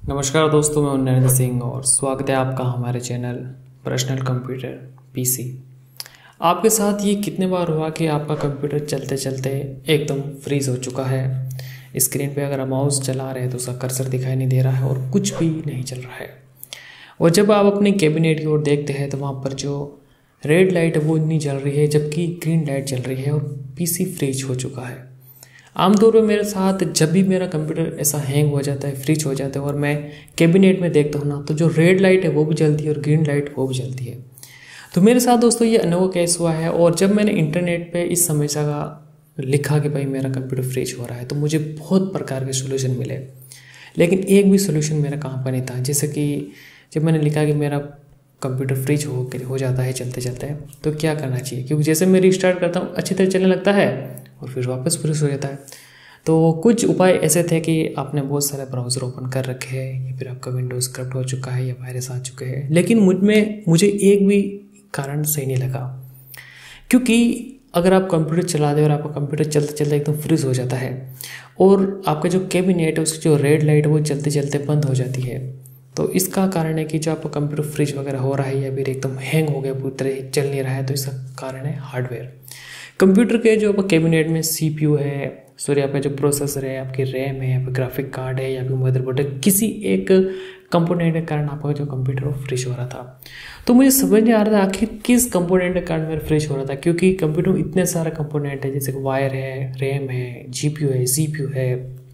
नमस्कार दोस्तों, मैं हूं नरेंद्र सिंह और स्वागत है आपका हमारे चैनल पर्सनल कंप्यूटर पीसी। आपके साथ ये कितने बार हुआ कि आपका कंप्यूटर चलते चलते एकदम फ्रीज़ हो चुका है। स्क्रीन पे अगर आप माउस चला रहे हैं तो उसका कर्सर दिखाई नहीं दे रहा है और कुछ भी नहीं चल रहा है। और जब आप अपने कैबिनेट की ओर देखते हैं तो वहाँ पर जो रेड लाइट है वो नहीं जल रही है, जबकि ग्रीन लाइट चल रही है और पीसी फ्रीज हो चुका है। आमतौर पर मेरे साथ जब भी मेरा कंप्यूटर ऐसा हैंग हो जाता है, फ्रीज हो जाता है और मैं कैबिनेट में देखता हूँ ना, तो जो रेड लाइट है वो भी जलती है और ग्रीन लाइट वो भी जलती है। तो मेरे साथ दोस्तों ये अनोखा केस हुआ है। और जब मैंने इंटरनेट पे इस समस्या का लिखा कि भाई मेरा कंप्यूटर फ्रीज हो रहा है, तो मुझे बहुत प्रकार के सोल्यूशन मिले, लेकिन एक भी सोल्यूशन मेरा काम पर नहीं था। जैसे कि जब मैंने लिखा कि मेरा कंप्यूटर फ्रीज हो जाता है चलते चलते, तो क्या करना चाहिए, क्योंकि जैसे मैं रिस्टार्ट करता हूँ अच्छी तरह चलने लगता है और फिर वापस फ्रीज हो जाता है। तो कुछ उपाय ऐसे थे कि आपने बहुत सारे ब्राउज़र ओपन कर रखे हैं या फिर आपका विंडोज़ करप्ट हो चुका है या वायरस आ चुके हैं, लेकिन मुझे एक भी कारण सही नहीं लगा। क्योंकि अगर आप कंप्यूटर चला दें और आपका कंप्यूटर चलते चलते एकदम फ्रीज हो जाता है और आपका जो कैबिनेट है उसकी जो रेड लाइट है वो चलते चलते बंद हो जाती है, तो इसका कारण है कि जो आपका कंप्यूटर फ्रीज वगैरह हो रहा है या फिर एकदम हैंग हो गया, पूरी तरह चल नहीं रहा है, तो इसका कारण है हार्डवेयर। कंप्यूटर के जो आपका कैबिनेट में सीपीयू है, सॉरी आपका जो प्रोसेसर है, आपकी रैम है, आपका ग्राफिक कार्ड है या फिर मदरबोर्ड है, किसी एक कंपोनेंट के कारण आपका जो कंप्यूटर वो फ्रीज हो रहा था। तो मुझे समझ नहीं आ रहा था आखिर किस कंपोनेंट के कारण मेरा फ्रीज हो रहा था, क्योंकि कंप्यूटर में इतने सारे कंपोनेंट है, जैसे वायर है, रैम है, जीपीयू है, सीपीयू है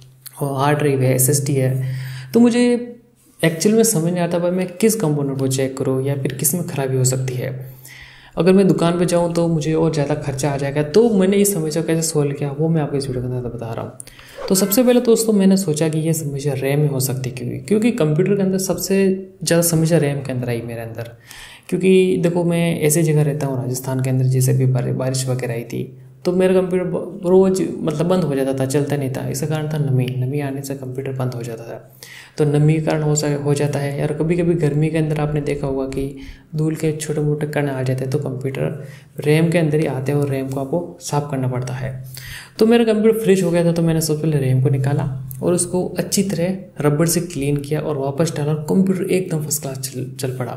और हार्ड ड्राइव है, एसएसडी है। तो मुझे एक्चुअल में समझ नहीं आता भाई मैं किस कंपोनेंट को चेक करूँ या फिर किस में खराबी हो सकती है। अगर मैं दुकान पे जाऊँ तो मुझे और ज़्यादा खर्चा आ जाएगा। तो मैंने इस समस्या को कैसे सोल्व किया वो मैं आपको इस वीडियो के अंदर बता रहा हूँ। तो सबसे पहले दोस्तों मैंने सोचा कि ये समस्या रैम में हो सकती है, क्योंकि कंप्यूटर के अंदर सबसे ज़्यादा समस्या रैम के अंदर आई मेरे अंदर। क्योंकि देखो मैं ऐसी जगह रहता हूँ राजस्थान के अंदर, जैसे भी बारिश वगैरह आई थी तो मेरा कंप्यूटर रोज़ मतलब बंद हो जाता था, चलता नहीं था। इसका कारण था नमी आने से कंप्यूटर बंद हो जाता था। तो नमी के कारण हो जाता है। और कभी कभी गर्मी के अंदर आपने देखा होगा कि धूल के छोटे मोटे कण आ जाते हैं, तो कंप्यूटर रैम के अंदर ही आते हैं और रैम को आपको साफ़ करना पड़ता है। तो मेरा कंप्यूटर फ्रीज हो गया था, तो मैंने सबसे पहले रैम को निकाला और उसको अच्छी तरह रबड़ से क्लीन किया और वापस डाला और कंप्यूटर एकदम फर्स्ट क्लास चल पड़ा।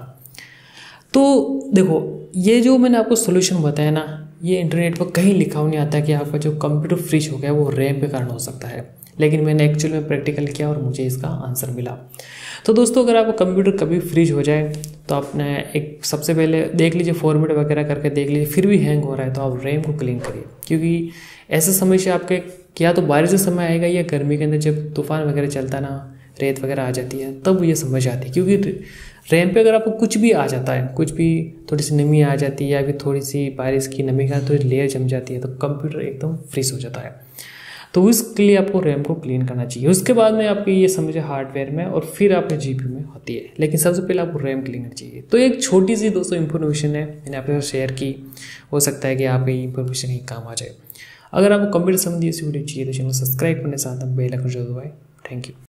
तो देखो ये जो मैंने आपको सोल्यूशन बताया ना, ये इंटरनेट पर कहीं लिखा हुआ नहीं आता कि आपका जो कंप्यूटर फ्रीज हो गया वो रैम के कारण हो सकता है, लेकिन मैंने एक्चुअल में प्रैक्टिकल किया और मुझे इसका आंसर मिला। तो दोस्तों अगर आपका कंप्यूटर कभी फ्रीज हो जाए तो आपने एक सबसे पहले देख लीजिए, फॉर्मेट वगैरह करके देख लीजिए, फिर भी हैंग हो रहा है तो आप रैम को क्लीन करिए। क्योंकि ऐसे समस्या आपके या तो बारिश के समय आएगा या गर्मी के अंदर जब तूफान वगैरह चलता है ना, रेत वगैरह आ जाती है, तब ये समझ आती है। क्योंकि रैम पे अगर आपको कुछ भी आ जाता है, कुछ भी थोड़ी सी नमी आ जाती है या फिर थोड़ी सी बारिश की नमी का थोड़ी लेयर जम जाती है, तो कंप्यूटर एकदम फ्रीज हो जाता है। तो इसके लिए आपको रैम को क्लीन करना चाहिए। उसके बाद में आपकी ये समझे हार्डवेयर में और फिर आपके जीपीयू में होती है, लेकिन सबसे पहले आपको रैम क्लीन करना चाहिए। तो एक छोटी सी दोस्तों इन्फॉर्मेशन है, मैंने आपके साथ शेयर की, हो सकता है कि आपकी इन्फॉर्मेशन ही काम आ जाए। अगर आपको कंप्यूटर संबंधी इस वीडियो चाहिए तो चैनल सब्सक्राइब करने साथ बेल आइकन जरूर दबाएं। Thank you.